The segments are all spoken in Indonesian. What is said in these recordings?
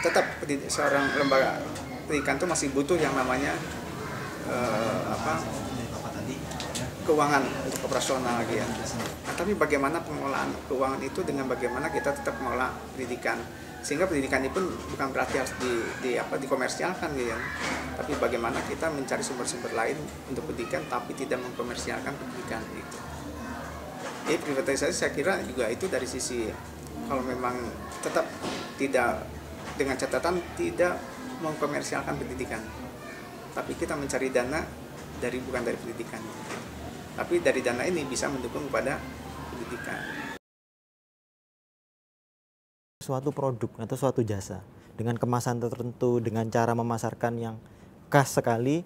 tetap seorang lembaga pendidikan itu masih butuh yang namanya keuangan untuk operasional gitu ya. Nah, tapi bagaimana pengelolaan keuangan itu dengan bagaimana kita tetap mengelola pendidikan, sehingga pendidikan itu bukan berarti harus dikomersialkan gitu ya. Tapi bagaimana kita mencari sumber-sumber lain untuk pendidikan tapi tidak mengkomersialkan pendidikan gitu. Jadi privatisasi saya kira juga itu dari sisi kalau memang tetap tidak dengan catatan tidak mengkomersialkan pendidikan, tapi kita mencari dana bukan dari pendidikan, tapi dari dana ini bisa mendukung kepada pendidikan. Suatu produk atau suatu jasa dengan kemasan tertentu, dengan cara memasarkan yang khas sekali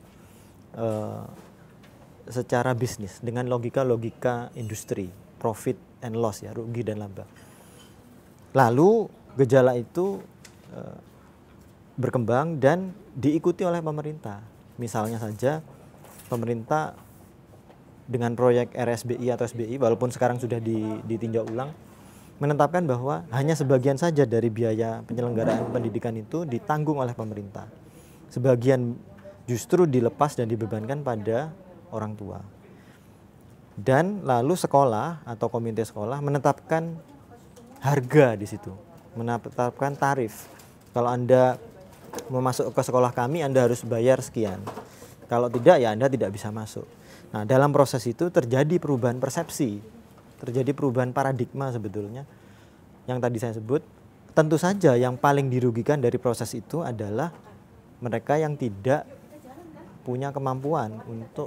secara bisnis, dengan logika industri, profit and loss ya, rugi dan laba. Lalu gejala itu berkembang dan diikuti oleh pemerintah. Misalnya saja pemerintah dengan proyek RSBI atau SBI, walaupun sekarang sudah ditinjau ulang, menetapkan bahwa hanya sebagian saja dari biaya penyelenggaraan pendidikan itu ditanggung oleh pemerintah. Sebagian justru dilepas dan dibebankan pada orang tua. Dan lalu sekolah atau komite sekolah menetapkan harga di situ, menetapkan tarif. Kalau Anda mau masuk ke sekolah kami, Anda harus bayar sekian. Kalau tidak, ya Anda tidak bisa masuk. Nah, dalam proses itu terjadi perubahan persepsi, terjadi perubahan paradigma sebetulnya. Yang tadi saya sebut, tentu saja yang paling dirugikan dari proses itu adalah mereka yang tidak punya kemampuan untuk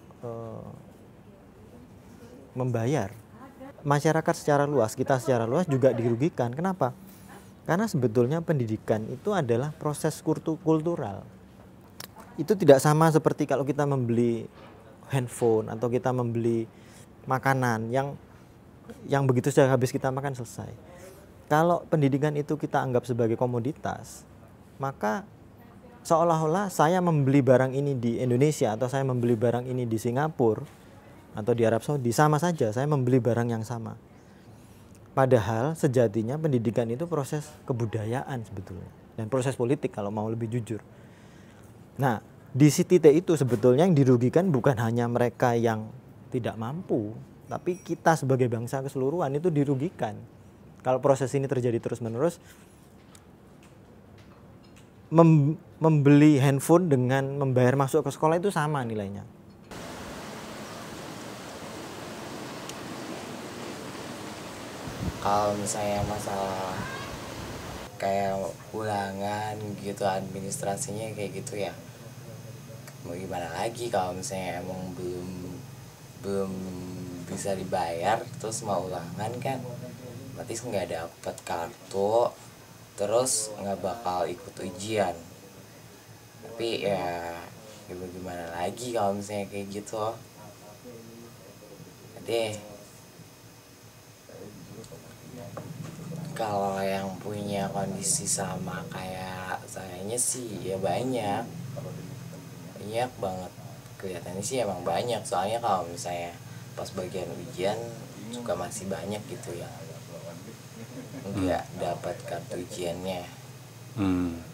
membayar. Masyarakat secara luas, kita secara luas juga dirugikan. Kenapa? Karena sebetulnya pendidikan itu adalah proses kultural. Itu tidak sama seperti kalau kita membeli handphone atau kita membeli makanan yang begitu saja habis kita makan selesai. Kalau pendidikan itu kita anggap sebagai komoditas, maka seolah-olah saya membeli barang ini di Indonesia atau saya membeli barang ini di Singapura atau di Arab Saudi, sama saja saya membeli barang yang sama. Padahal sejatinya pendidikan itu proses kebudayaan sebetulnya, dan proses politik kalau mau lebih jujur. Nah, di titik itu sebetulnya yang dirugikan bukan hanya mereka yang tidak mampu, tapi kita sebagai bangsa keseluruhan itu dirugikan. Kalau proses ini terjadi terus-menerus, membeli handphone dengan membayar masuk ke sekolah itu sama nilainya. Kalau misalnya masalah kayak ulangan gitu, administrasinya kayak gitu ya, mau gimana lagi kalau misalnya emang belum bisa dibayar terus mau ulangan kan berarti nggak dapet kartu, terus nggak bakal ikut ujian. Tapi ya gimana lagi kalau misalnya kayak gitu. Jadi kalau yang punya kondisi sama kayak sayanya sih ya banyak banget, kelihatannya sih emang banyak. Soalnya kalau misalnya pas bagian ujian juga masih banyak gitu ya nggak dapat kartu ujiannya.